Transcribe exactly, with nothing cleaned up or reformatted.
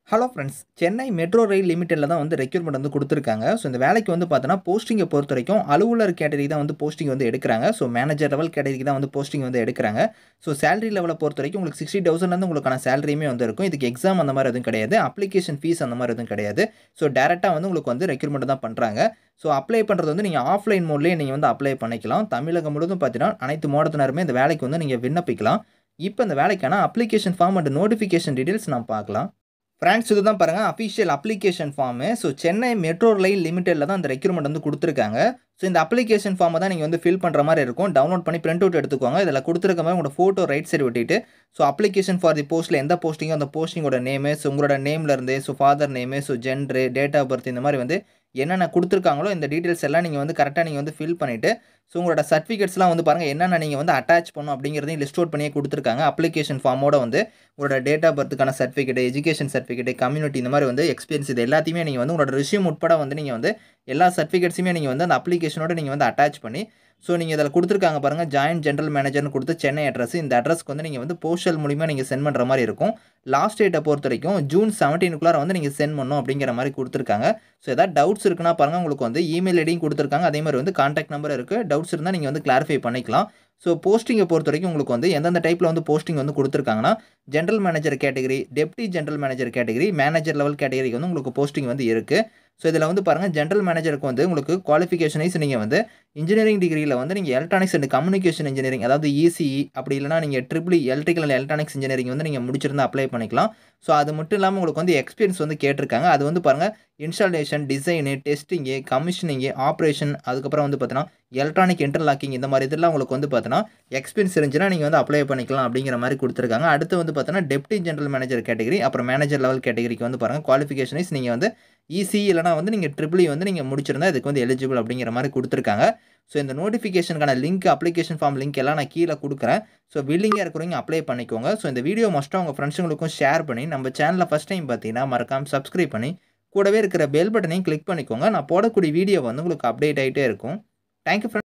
Hello friends, Chennai metro rail லிமிட்டெட்ல தான் வந்து ரெக்ரூட்மெண்ட் வந்து குடுத்துருக்காங்க. ஸோ இந்த வேலைக்கு வந்து பார்த்தோன்னா, போஸ்டிங்க பொறுத்தவரைக்கும் அலுவலர் கேட்டகரி தான் வந்து போஸ்டிங் வந்து எடுக்குறாங்க. ஸோ மேனேஜர் லெவல் கேட்டகரிக்கு தான் வந்து போஸ்டிங் வந்து எடுக்குறாங்க. ஸோ சேலரி லெவல பொறுத்தவரைக்கும் உங்களுக்கு அறுபதாயிரம் லேருந்து உங்களுக்கான சேலரியுமே வந்து இருக்கும். இதுக்கு எக்ஸாம் அந்த மாரி எதுவும் கிடையாது. அப்ளிகேஷன் ஃபீஸ் அந்த மாரி எதுவும் கிடையாது. ஸோ டைரக்ட்டா வந்து உங்களுக்கு வந்து ரெக்ரூட்மெண்ட் தான் பண்றாங்க. ஸோ அப்ளை பண்றது வந்து நீங்க ஆஃப்லைன் மோட்லயே நீங்க வந்து அப்ளை பண்ணிக்கலாம். தமிழகம் முழுவதும் பார்த்தீங்கன்னா, அனைத்து மாவட்டத்தினருமே இந்த வேலைக்கு வந்து நீங்க விண்ணப்பிக்கலாம். இப்ப இந்த வேலைக்கான application form and notification details நாம் பார்க்கலாம். ஃப்ரெண்ட்ஸ், இதுதான் பாருங்க official application form. So Chennai metro rail லிமிட்டெட்ல தான் அந்த ரெக்ரூட்மெண்ட் வந்து குடுத்துருக்காங்க. ஸோ இந்த அப்ளிகேஷன் ஃபார்மை தான் நீங்க வந்து ஃபில் பண்ற மாரி இருக்கும். டவுன்லோட் பண்ணி பிரிண்ட் அவுட் எடுத்துக்கோங்க. இதில குடுத்துருக்க மாரி உங்களோட ஃபோட்டோ ரைட் சைடு ஒட்டிட்டு, ஸோ அப்ளிகேஷன் ஃபார் தி போஸ்ட்ல எந்த போஸ்டிங்கோ அந்த போஸ்டிங்கோட நேமு, ஸோ உங்களோட நேம்ல இருந்து, so father name, so gender, date of birth இந்த மாரி வந்து என்னென்ன குடுத்துருக்காங்களோ இந்த டீட்டெயில்ஸ் எல்லாம் நீங்க வந்து கரெக்ட்டா நீங்க வந்து ஃபில் பண்ணிட்டு, ஸோ உங்களோட சர்டிஃபிகேட்ஸ்லாம் வந்து பாருங்க என்னென்ன நீங்க வந்து அட்டாச் பண்ணணும் அப்படிங்கிறதையும் லிஸ்ட் அவுட் பண்ணியே குடுத்துருக்காங்க. அப்ளிகேஷன் ஃபார்மோட வந்து உங்களோட டேட் ஆஃப் பர்த்துக்கான சர்டிஃபிகேட், எஜுகேஷன் சர்டிஃபிகேட், கம்யூனிட்டி இந்த மாரி வந்து எக்ஸ்பீரியன்ஸ் இது எல்லாத்தையுமே நீங்க வந்து உங்களோட ரெஸ்யூம் உட்பட வந்து நீங்க வந்து எல்லா சர்டிஃபிகேட்ஸுமே நீங்க வந்து அந்த அப்ளிகேஷனோட நீங்க வந்து அட்டாச் பண்ணி, ஸோ நீங்க இதில குடுத்துருக்காங்க பாருங்க ஜாயின்ட் ஜெனரல் மேனேஜர்னு குடுத்து சென்னை அட்ரஸ். இந்த அட்ரஸ்க்கு வந்து நீங்க வந்து போஸ்டல் மூலியமா நீங்க சென்ட் பண்ற மாரி இருக்கும். லாஸ்ட் டேட்ட பொறுத்தவரைக்கும் ஜூன் பதினேழுக்குள்ளார வந்து நீங்க சென்ட் பண்ணணும் அப்படிங்கிற மாரி குடுத்துருக்காங்க. ஸோ ஏதாவது டவுட்ஸ் இருக்குன்னா பாருங்க உங்களுக்கு வந்து இமெயில் ஐடியும் குடுத்துருக்காங்க. அதே மாரி வந்து கான்டாக்ட் நம்பரும் இருக்கு. டவுட்ஸ் இருந்தா நீங்க வந்து கிளாரிஃபை பண்ணிக்கலாம். ஸோ போஸ்டிங்க பொறுத்தவரைக்கும் உங்களுக்கு வந்து எந்தெந்த டைப்ல வந்து போஸ்டிங் வந்து குடுத்துருக்காங்கன்னா, general manager category, deputy general manager category, manager level கேட்டகரிக்கு வந்து உங்களுக்கு போஸ்டிங் வந்து இருக்கு. ஸோ இதில வந்து பாருங்க ஜெனரல் மேனேஜருக்கு வந்து உங்களுக்கு குவாலிஃபிகேஷன் வைஸ் நீங்க வந்து இன்ஜினியரிங் டிகிரில வந்து நீங்க எலக்ட்ரானிக்ஸ் அண்ட் கம்யூனிகேஷன் இன்ஜினியரிங் அதாவது இசிஇ அப்படி இல்லன்னா நீங்க triple E electrical and electronics engineering வந்து நீங்க முடிச்சிருந்தா அப்ளை பண்ணிக்கலாம். ஸோ அது மட்டும் இல்லாம உங்களுக்கு வந்து எக்ஸ்பீரியன்ஸ் வந்து கேட்டிருக்காங்க. அது வந்து பாருங்க installation, design, testing, commissioning, operation அதுக்கப்புறம் வந்து பார்த்தீங்கன்னா, எலக்ட்ரானிக் இன்டர்லாக்கிங் இந்த மாரி இதெல்லாம் உங்களுக்கு வந்து பார்த்தீங்கன்னா, எக்ஸ்பீரியன்ஸ் இருந்துச்சுன்னா நீங்க வந்து அப்ளை பண்ணிக்கலாம் அப்படிங்கிற மாரி குடுத்துருக்காங்க. அடுத்து வந்து பார்த்தீங்கன்னா, டெப்டி ஜெனரல் மேனேஜர் கேட்டகரி, அப்புறம் மேனேஜர் லெவல் கேட்டகரிக்கு வந்து பாருங்க குவாலிஃபிகேஷன் வைஸ் நீங்க வந்து இசிஇ இல்லன்னா வந்து நீங்க ட்ரிபிள் இ வந்து நீங்க முடிச்சிருந்தா இதுக்கு வந்து எலிஜிபிள் அப்படிங்கிற மாரி குடுத்துருக்காங்க. ஸோ இந்த நோட்டிஃபிகேஷனுக்கான லிங்க், அப்ளிகேஷன் ஃபார்ம் லிங்க் எல்லாம் நான் கீழ குடுக்குறேன். ஸோ வில்லிங்கா இருக்கிறவங்க அப்ளை பண்ணிக்கோங்க. ஸோ இந்த வீடியோ மஸ்ட்டா உங்க ஃப்ரெண்ட்ஸுங்களுக்கும் ஷேர் பண்ணி, நம்ம சேனல ஃபர்ஸ்ட் டைம் பார்த்தீங்கன்னா மறக்காம சப்ஸ்கிரைப் பண்ணி, கூடவே இருக்கிற பெல் பட்டனையும் கிளிக் பண்ணிக்கோங்க. நான் போடக்கூடிய வீடியோ வந்து உங்களுக்கு அப்டேட் ஆயிட்டே இருக்கும். Thank you friends.